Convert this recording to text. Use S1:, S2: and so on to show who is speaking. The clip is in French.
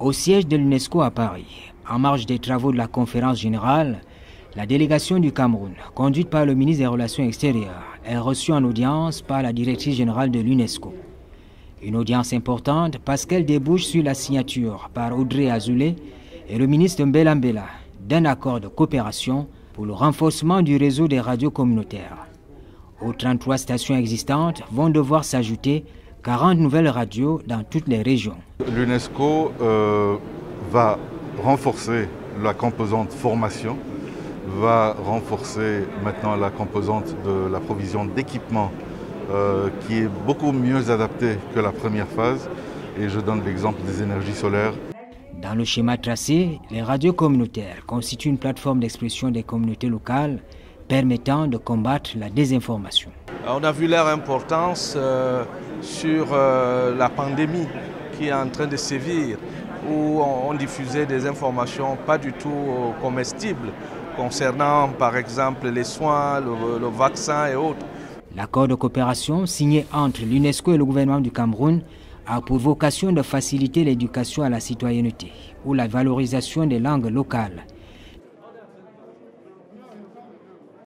S1: Au siège de l'UNESCO à Paris, en marge des travaux de la conférence générale, la délégation du Cameroun, conduite par le ministre des Relations extérieures, est reçue en audience par la directrice générale de l'UNESCO. Une audience importante parce qu'elle débouche sur la signature par Audrey Azoulay et le ministre Mbela Mbela d'un accord de coopération pour le renforcement du réseau des radios communautaires. Aux 33 stations existantes vont devoir s'ajouter 40 nouvelles radios dans toutes les régions.
S2: L'UNESCO va renforcer la composante formation, va renforcer maintenant la composante de la provision d'équipements qui est beaucoup mieux adaptée que la première phase. Et je donne l'exemple des énergies solaires.
S1: Dans le schéma tracé, les radios communautaires constituent une plateforme d'expression des communautés locales permettant de combattre la désinformation.
S3: On a vu leur importance sur la pandémie qui est en train de sévir, où on diffusait des informations pas du tout comestibles concernant par exemple les soins, le vaccin et autres.
S1: L'accord de coopération signé entre l'UNESCO et le gouvernement du Cameroun a pour vocation de faciliter l'éducation à la citoyenneté ou la valorisation des langues locales